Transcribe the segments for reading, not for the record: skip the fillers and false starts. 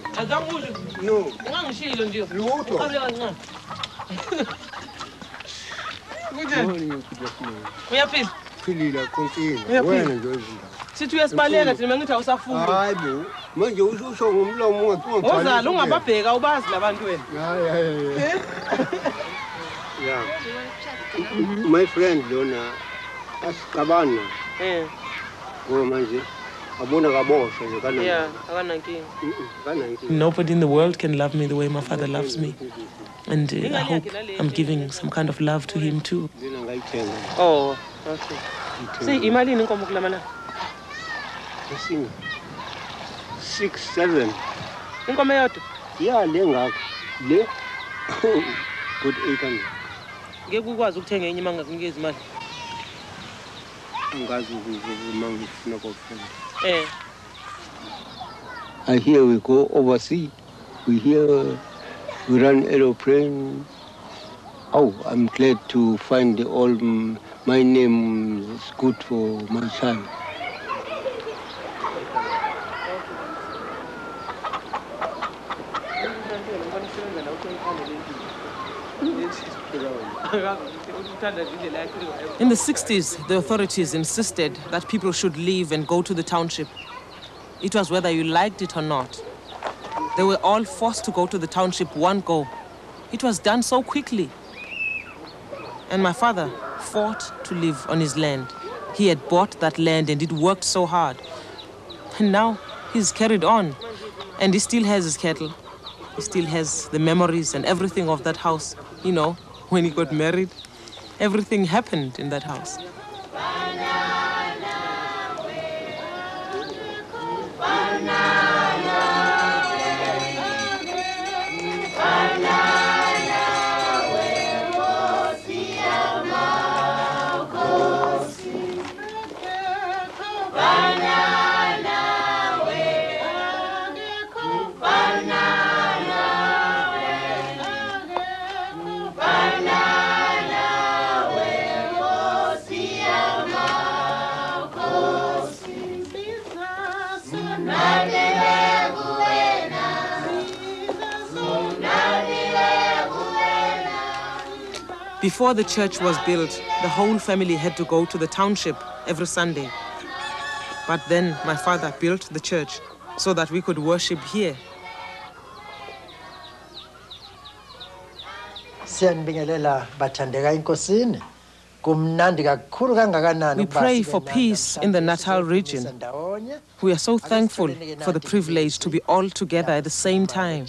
No. Sithi uyasibaleka thina mangithi awusafuni. Hayi bo. Manje usho ngomlomo ungaqonda. Ozala ungababheka ubazi labantu wena. Yeah. My friend Lona asicabana. Ngoba manje abona kaboshwe nje kana. Yeah, akanankinga. Kanankinga. Nobody in the world can love me the way my father loves me. And I hope I'm giving some kind of love to him too. Oh, okay. See, imalini inkomo kulamana? Listen. 6, 7. Inkomo yodwa? Yeah, le ngakho. Le. Good 800. Ngeke ukwazi ukuthenga enye mangakunikeza imali. Angazi ukufuna ukufunda. I hear we go overseas. We hear we run aeroplane. Oh, I'm glad to find all my name is good for my son. In the 60s, the authorities insisted that people should leave and go to the township. It was whether you liked it or not. They were all forced to go to the township one go. It was done so quickly. And my father fought to live on his land. He had bought that land and it worked so hard. And now he's carried on. And he still has his cattle. He still has the memories and everything of that house. You know, when he got married, everything happened in that house. Before the church was built, the whole family had to go to the township every Sunday. But then my father built the church so that we could worship here. We pray for peace in the Natal region. We are so thankful for the privilege to be all together at the same time.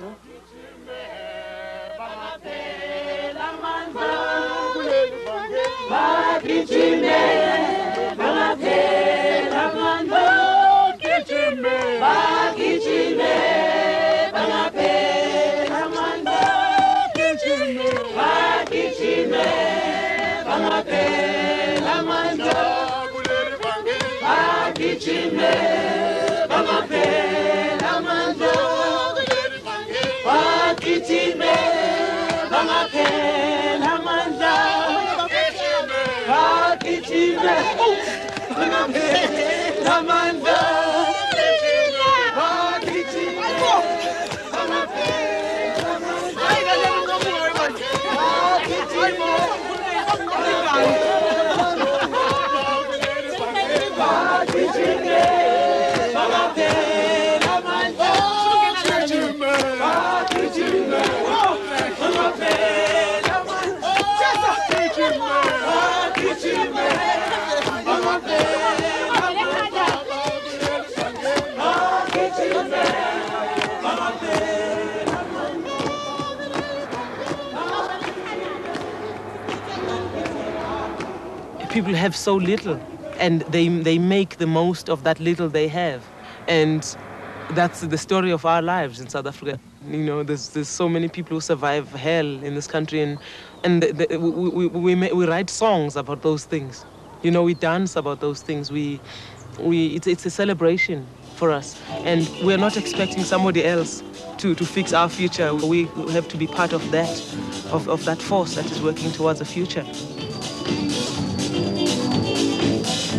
People have so little, and they make the most of that little they have. And that's the story of our lives in South Africa. You know, there's so many people who survive hell in this country, and we write songs about those things. You know, we dance about those things. It's a celebration for us, and we're not expecting somebody else to fix our future. We have to be part of that, of that force that is working towards a future.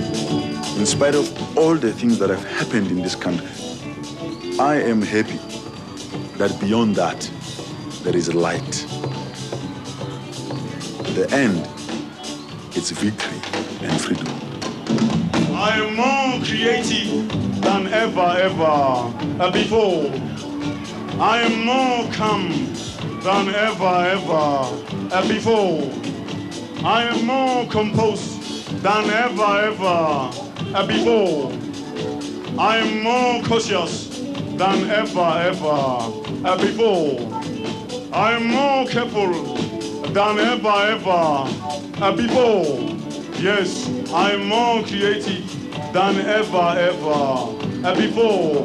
In spite of all the things that have happened in this country, I am happy that beyond that, there is light. The end, it's victory and freedom. I am more creative than ever before. I am more calm than ever before. I am more composed than ever before. I am more cautious than ever before. I am more careful than ever before. Yes, I am more creative than ever before.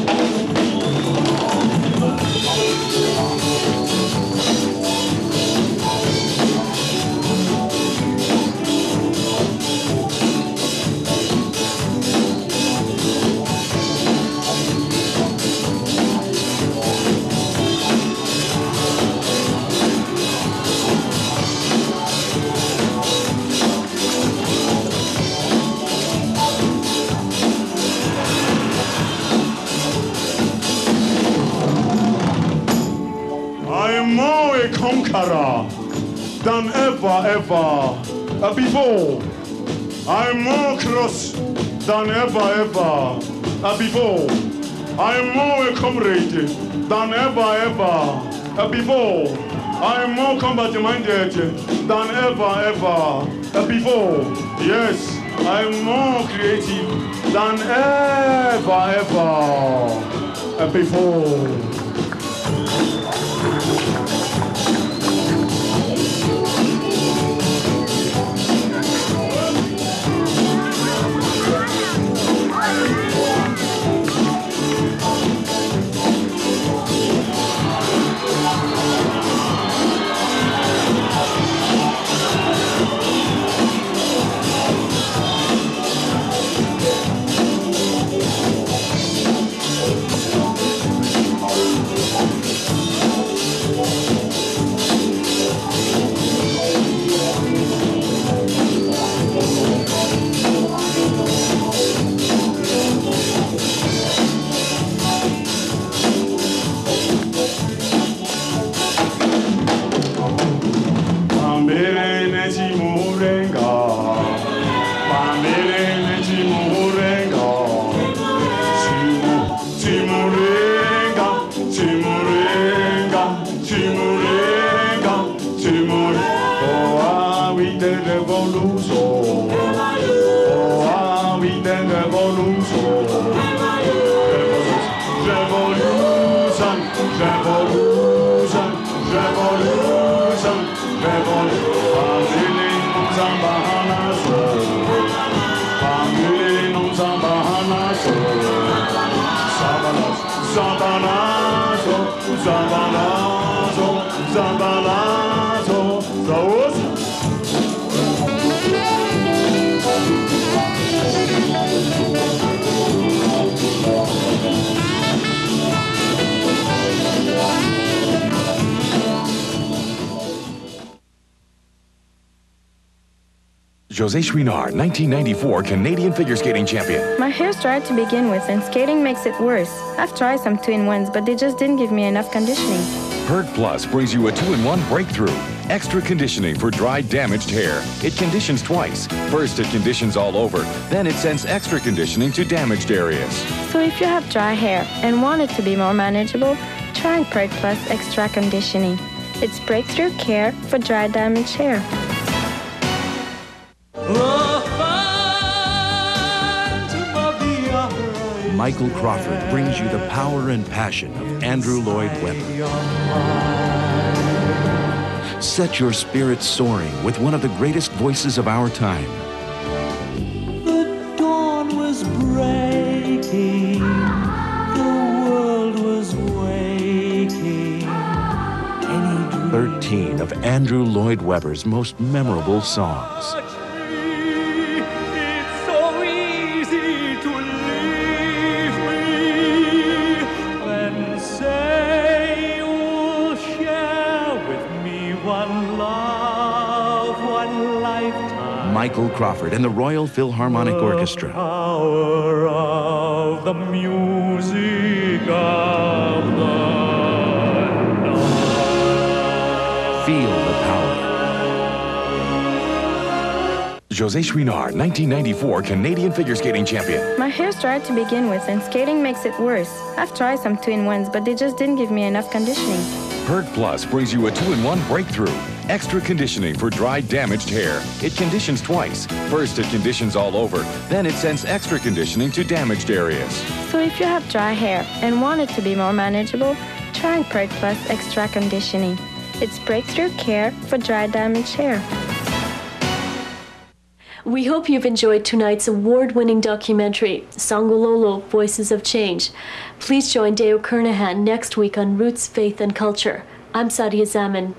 More a conqueror than ever before. I'm more cross than ever before. I'm more a comrade than ever before. I'm more combat-minded than ever before. Yes, I'm more creative than ever before. José Chouinard, 1994 Canadian figure skating champion. My hair's dried to begin with, and skating makes it worse. I've tried some 2-in-1s, but they just didn't give me enough conditioning. Purg Plus brings you a 2-in-1 breakthrough. Extra conditioning for dry, damaged hair. It conditions twice. First, it conditions all over. Then it sends extra conditioning to damaged areas. So if you have dry hair and want it to be more manageable, try Purg Plus Extra Conditioning. It's breakthrough care for dry, damaged hair. Michael Crawford brings you the power and passion of Andrew Lloyd Webber. Set your spirit soaring with one of the greatest voices of our time. The dawn was breaking, the world was waking. 13 of Andrew Lloyd Webber's most memorable songs. Michael Crawford and the Royal Philharmonic Orchestra. Power of the music of the José Chouinard, 1994 Canadian figure skating champion. My hair's dry to begin with, and skating makes it worse. I've tried some 2-in-1s, but they just didn't give me enough conditioning. Purg Plus brings you a 2-in-1 breakthrough. Extra conditioning for dry, damaged hair. It conditions twice. First, it conditions all over. Then it sends extra conditioning to damaged areas. So if you have dry hair and want it to be more manageable, try Purg Plus Extra Conditioning. It's breakthrough care for dry, damaged hair. We hope you've enjoyed tonight's award-winning documentary, Sangololo, Voices of Change. Please join Deo Kernahan next week on Roots, Faith and Culture. I'm Sadia Zaman.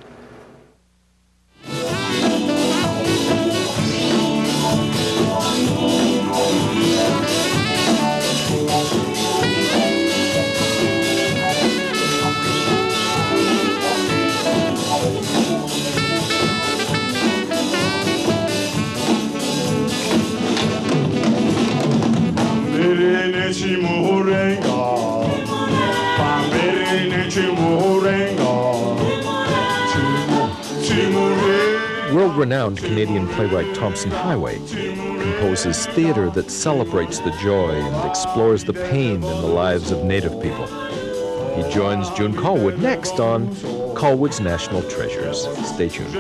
World-renowned Canadian playwright Thompson Highway composes theater that celebrates the joy and explores the pain in the lives of Native people. He joins June Callwood next on Callwood's National Treasures. Stay tuned.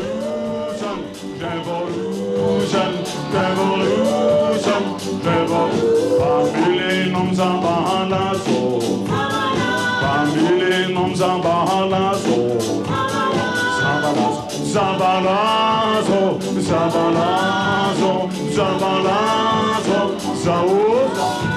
Zabalazo, zabalazo, zabalazo, zaoza.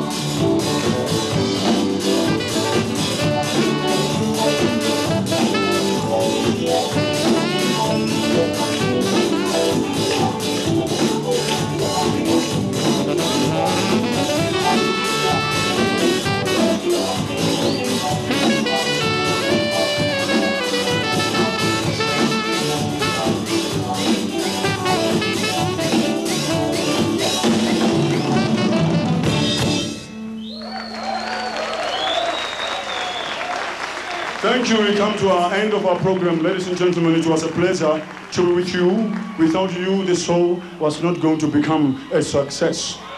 Thank you. We come to our end of our program. Ladies and gentlemen, it was a pleasure to be with you. Without you, this show was not going to become a success.